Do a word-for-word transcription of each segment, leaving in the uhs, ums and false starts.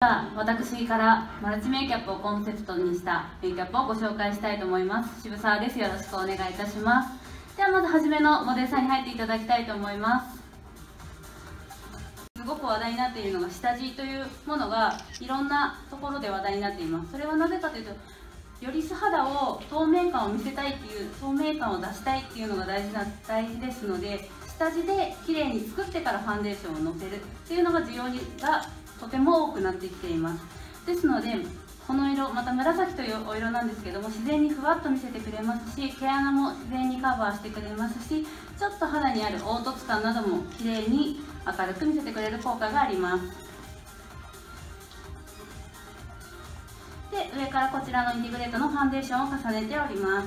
私からマルチメイキャップをコンセプトにしたメイキャップをご紹介したいと思います。渋沢です。よろしくお願いいたします。ではまずはじめのモデルさんに入っていただきたいと思います。すごく話題になっているのが下地というものがいろんなところで話題になっています。それはなぜかというと、より素肌を透明感を見せたいっていう、透明感を出したいっていうのが大事な大事ですので、下地で綺麗に作ってからファンデーションをのせるっていうのが需要がとても多くなってきています。ですのでこの色、また紫というお色なんですけども、自然にふわっと見せてくれますし、毛穴も自然にカバーしてくれますし、ちょっと肌にある凹凸感なども綺麗に明るく見せてくれる効果があります。で、上からこちらのインテグレートのファンデーションを重ねております。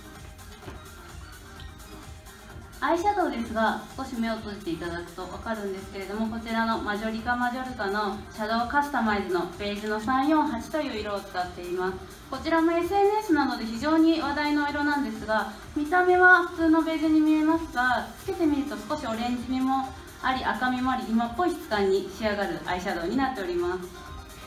アイシャドウですが、少し目を閉じていただくと分かるんですけれども、こちらのマジョリカマジョルカのシャドウカスタマイズのベージュのさんよんはちという色を使っています。こちらも エスエヌエス などで非常に話題の色なんですが、見た目は普通のベージュに見えますが、つけてみると少しオレンジみもあり、赤みもあり、今っぽい質感に仕上がるアイシャドウになっております。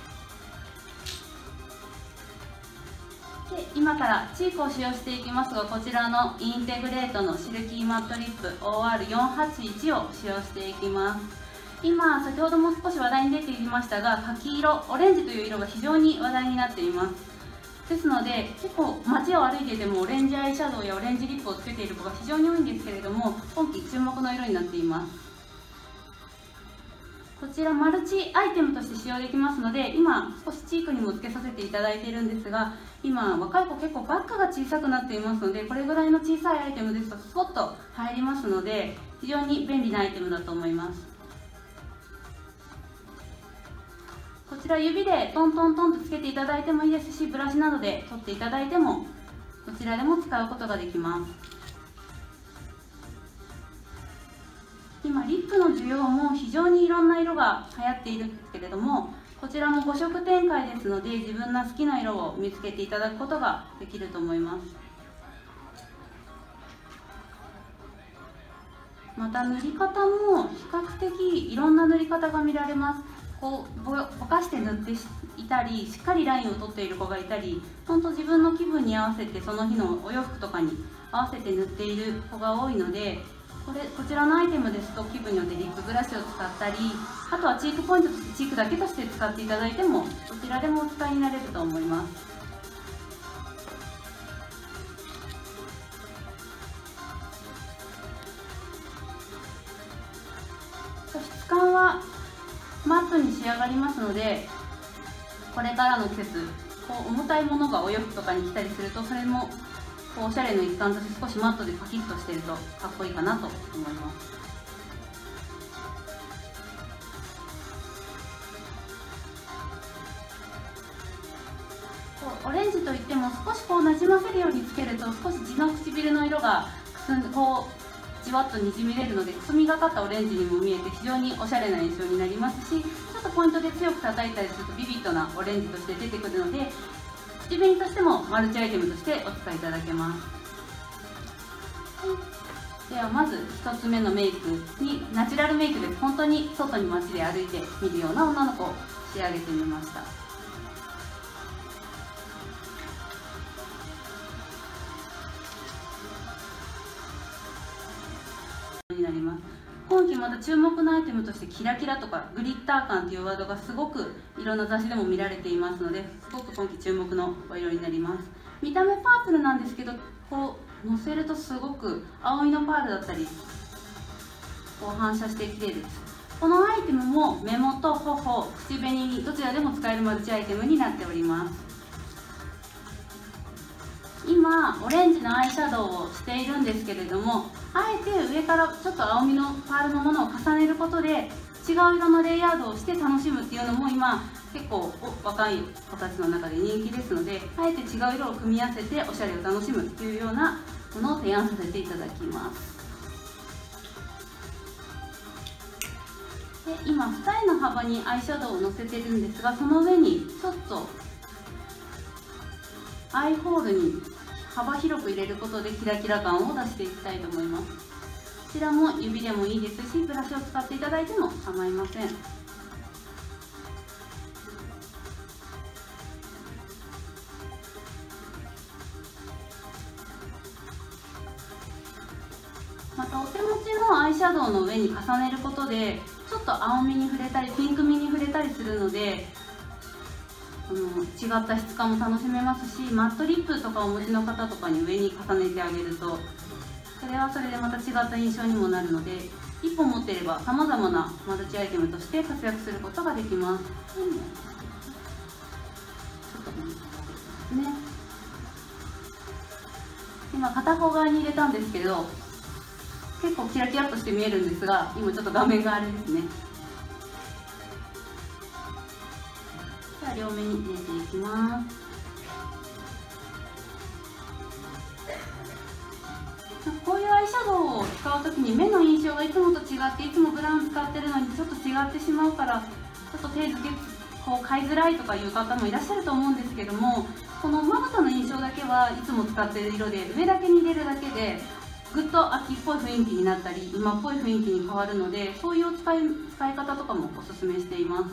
で今からチークを使用していきますが、こちらのインテグレートのシルキーマットリップ オーアールよんはちいち を使用していきます。今先ほども少し話題に出てきましたが、柿色、オレンジという色が非常に話題になっています。ですので結構街を歩いていてもオレンジアイシャドウやオレンジリップをつけている子が非常に多いんですけれども、今季注目の色になっています。こちらマルチアイテムとして使用できますので、今少しチークにもつけさせていただいているんですが、今若い子結構バッグが小さくなっていますので、これぐらいの小さいアイテムですとスポッと入りますので、非常に便利なアイテムだと思います。こちら指でトントントンとつけていただいてもいいですし、ブラシなどで取っていただいてもどちらでも使うことができます。今リップの需要も非常にいろんな色が流行っているんですけれども、こちらもご色展開ですので、自分の好きな色を見つけていただくことができると思います。また塗り方も比較的いろんな塗り方が見られます。こうぼぼかして塗っていたり、しっかりラインを取っている子がいたり、本当自分の気分に合わせて、その日のお洋服とかに合わせて塗っている子が多いので、これこちらのアイテムですと気分によってリップブラシを使ったり、あとはチークポイントとしてチークだけとして使っていただいてもどちらでもお使いになれると思います。質感はマットに仕上がりますので、これからの季節こう重たいものがお洋服とかに着たりすると、それもおしゃれの一環として少しマットでパキッとしているとかっこいいかなと思います。オレンジといっても少しこうなじませるようにつけると、少し地の唇の色がくすんでこうじわっとにじみ出るので、くすみがかったオレンジにも見えて非常におしゃれな印象になりますし、ちょっとポイントで強く叩いたりするとビビッドなオレンジとして出てくるので、口紅としてもマルチアイテムとしてお使いいただけます。ではまずひとつめのメイクにナチュラルメイクです。本当に外に街で歩いてみるような女の子を仕上げてみました。になります。今季また注目のアイテムとしてキラキラとかグリッター感というワードがすごくいろんな雑誌でも見られていますので、すごく今季注目のお色になります。見た目パープルなんですけど、こうのせるとすごく青いのパールだったりこう反射して綺麗です。このアイテムも目元、頬、口紅にどちらでも使えるマルチアイテムになっております。今オレンジのアイシャドウをしているんですけれども、あえて上からちょっと青みのパールのものを重ねることで違う色のレイヤードをして楽しむっていうのも今結構若い子たちの中で人気ですので、あえて違う色を組み合わせておしゃれを楽しむっていうようなものを提案させていただきます。で今二重の幅にアイシャドウをのせてるんですが、その上にちょっとアイホールに幅広く入れることでキラキラ感を出していきたいと思います。こちらも指でもいいですし、ブラシを使っていただいても構いません。 シャドウの上に重ねることでちょっと青みに触れたりピンクみに触れたりするので、あの違った質感も楽しめますし、マットリップとかお持ちの方とかに上に重ねてあげるとそれはそれでまた違った印象にもなるので、いっぽん持っていればさまざまなマルチアイテムとして活躍することができます。うん、ちょっとね、今片方側に入れたんですけど結構キラキラっとして見えるんですが、今ちょっと画面があれですね。じゃあ両目に入れていきます。こういうアイシャドウを使うときに目の印象がいつもと違って、いつもブラウン使ってるのにちょっと違ってしまうから、ちょっと手付けこう買いづらいとかいう方もいらっしゃると思うんですけども、このまぶたの印象だけはいつも使ってる色で、上だけに入れるだけでぐっと秋っぽい雰囲気になったり今っぽい雰囲気に変わるので、そういう使い使い方とかもおすすめしています。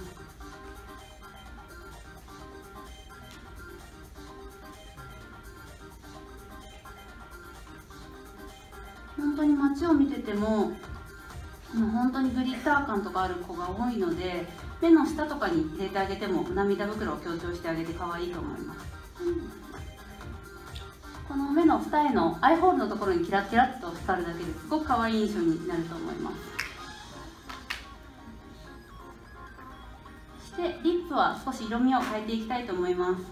本当に街を見てても、もう本当にグリッター感とかある子が多いので、目の下とかに入れてあげても涙袋を強調してあげて可愛いと思います。うん、この目の二重のアイホールのところにキラキラっと光るだけですごく可愛い印象になると思います。そしてリップは少し色味を変えていきたいと思います。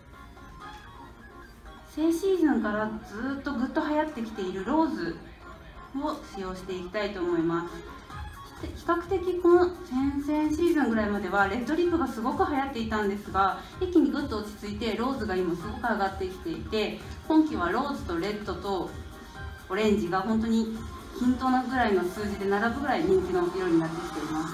先シーズンからずっとぐっと流行ってきているローズを使用していきたいと思います。比較的この先々シーズンぐらいまではレッドリップがすごく流行っていたんですが、一気にぐっと落ち着いてローズが今すごく上がってきていて、今季はローズとレッドとオレンジが本当に均等なぐらいの数字で並ぶぐらい人気の色になってきています。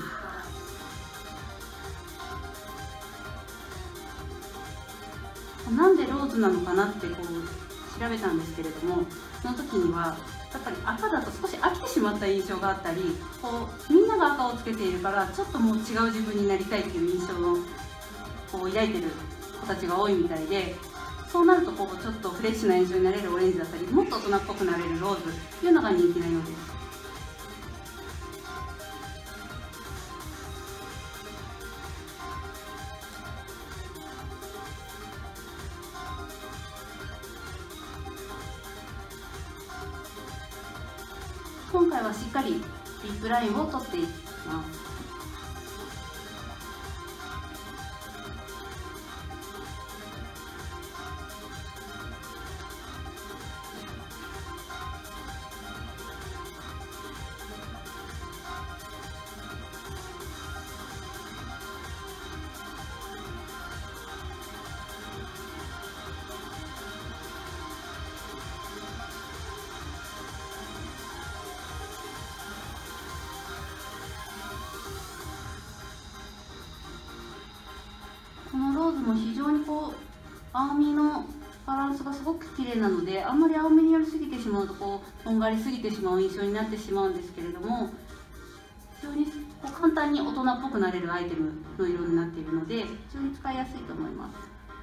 なんでローズなのかなってこう調べたんですけれども、その時にはやっぱり赤だと少し飽きてしまった印象があったり、こうみんなが赤をつけているからちょっともう違う自分になりたいっていう印象をこう抱いてる子たちが多いみたいで、そうなるとこうちょっとフレッシュな印象になれるオレンジだったり、もっと大人っぽくなれるローズというのが人気なようです。今回はしっかりリップラインを取っていきます。このローズも非常にこう青みのバランスがすごく綺麗なので、あんまり青みになりすぎてしまうとこうとんがりすぎてしまう印象になってしまうんですけれども、非常にこう簡単に大人っぽくなれるアイテムの色になっているので非常に使いやすいと思います。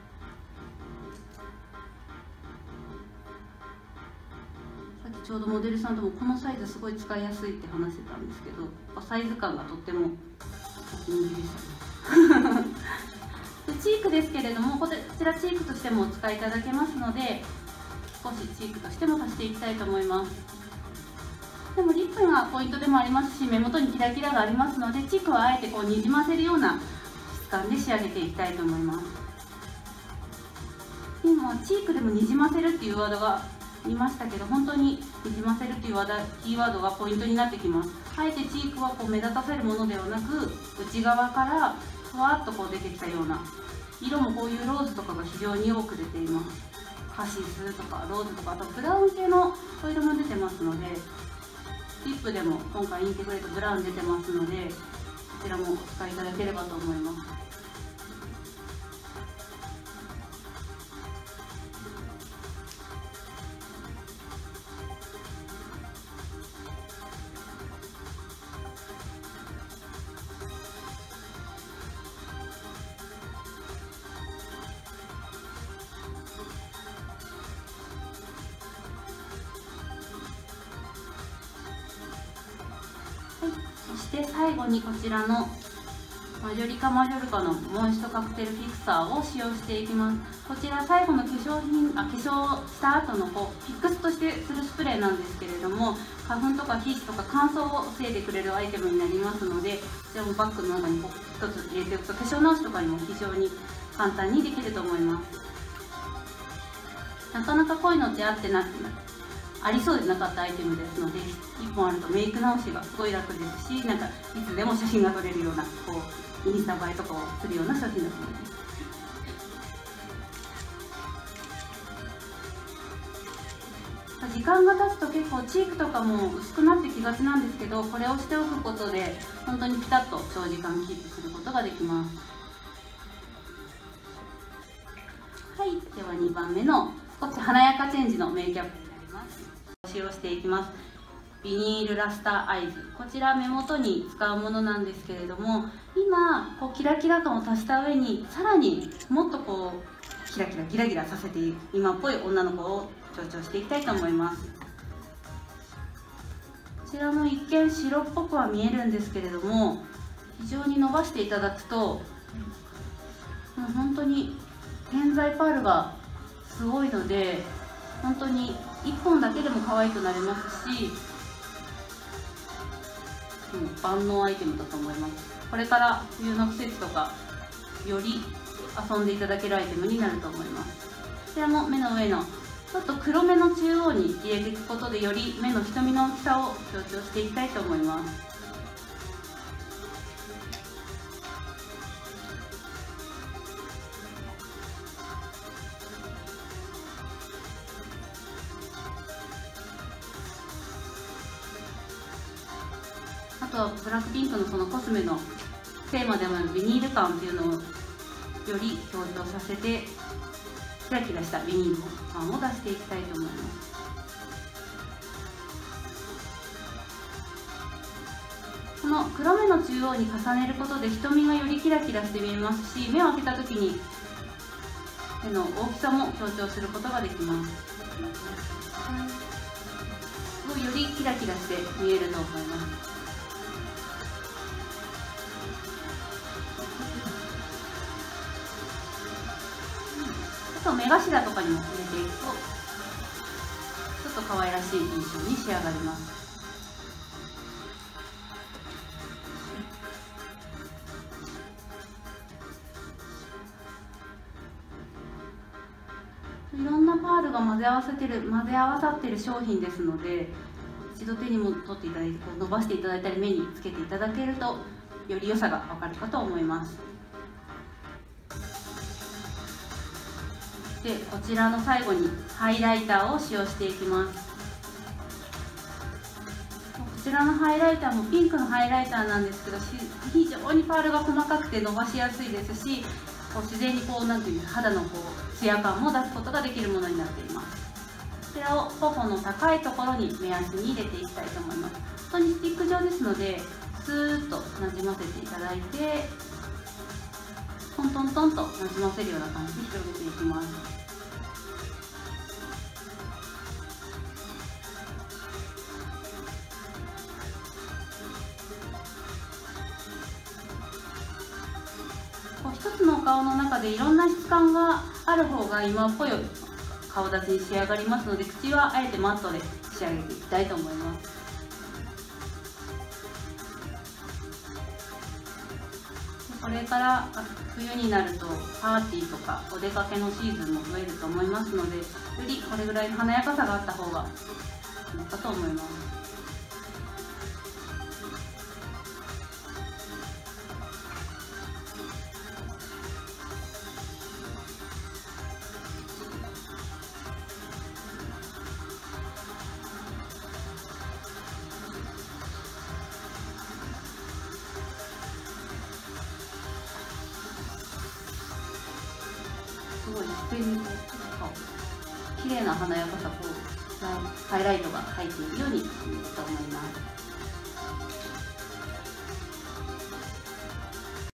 さっきちょうどモデルさんともこのサイズすごい使いやすいって話してたんですけど、サイズ感がとってもお気に入りでしたね。チークですけれども、こちらチークとしてもお使いいただけますので、少しチークとしても足していきたいと思います。でもリップがポイントでもありますし、目元にキラキラがありますので、チークはあえてこうにじませるような質感で仕上げていきたいと思います。今チークでもにじませるっていうワードが言いましたけど、本当ににじませるっていうワードキーワードがポイントになってきます。あえてチークはこう目立たせるものではなく、内側からふわっとこう出てきたような色もこういうローズとかが非常に多く出ています。カシスとかローズとか、あとブラウン系のお色も出てますので、リップでも今回インテグレートブラウン出てますので、こちらもお使いいただければと思います。 で最後にこちらのマジョリカマジョルカのモイストカクテルフィクサーを使用していきます。こちら最後の化粧品あ化粧した後のこうフィックスとしてするスプレーなんですけれども、花粉とか皮脂とか乾燥を防いでくれるアイテムになりますので、こちらもバッグの中にこう一つ入れておくと化粧直しとかにも非常に簡単にできると思います。なかなかこういうのってあってなありそうでなかったアイテムですので、いっぽんあるとメイク直しがすごい楽ですし、なんかいつでも写真が撮れるようなこうインスタ映えとかをするような商品だと思います。時間が経つと結構チークとかも薄くなってきがちなんですけど、これをしておくことで本当にピタッと長時間キープすることができます。はい、ではにばんめの少し華やかチェンジのメイクキャップになります。使用していきます。ビニールラスターアイズ、こちら目元に使うものなんですけれども、今こうキラキラ感を足した上にさらにもっとこうキラキラギラギラさせて今っぽい女の子を強調していきたいと思います。こちらも一見白っぽくは見えるんですけれども、非常に伸ばしていただくともう本当に点在パールがすごいので、本当にいっぽんだけでも可愛くなれますし、うん、万能アイテムだと思います。これから冬の季節とかより遊んでいただけるアイテムになると思います。こちらも目の上のちょっと黒目の中央に入れていくことで、より目の瞳の大きさを強調していきたいと思います。あとはブラックピンクのそのコスメのテーマでもあるビニール感っていうのをより強調させて、キラキラしたビニール感を出していきたいと思います。この黒目の中央に重ねることで瞳がよりキラキラして見えますし、目を開けた時に目の大きさも強調することができます。よりキラキラして見えると思います。あと目頭とかにも入れていくとちょっと可愛らしい印象に仕上がります。いろんなパールが混ぜ合わせてる混ぜ合わさっている商品ですので、一度手にも取っていただいてこう伸ばしていただいたり目につけていただけるとより良さが分かるかと思います。でこちらの最後にハイライターを使用していきます。こちらのハイライターもピンクのハイライターなんですけど、非常にパールが細かくて伸ばしやすいですし、こう自然にこうなんていう肌のこうツヤ感も出すことができるものになっています。こちらを頬の高いところに目安に入れていきたいと思います。本当にスティック状ですので、スーッとなじませていただいて、トントントンとなじませるような感じで広げていきます。こう一つの顔の中でいろんな質感がある方が今っぽい顔立ちに仕上がりますので、口はあえてマットで仕上げていきたいと思います。これから冬になるとパーティーとかお出かけのシーズンも増えると思いますので、よりこれぐらいの華やかさがあった方がいいかと思います。すごい一定にこう綺麗な華やかさ、こうハイライトが入っているように見えると思います。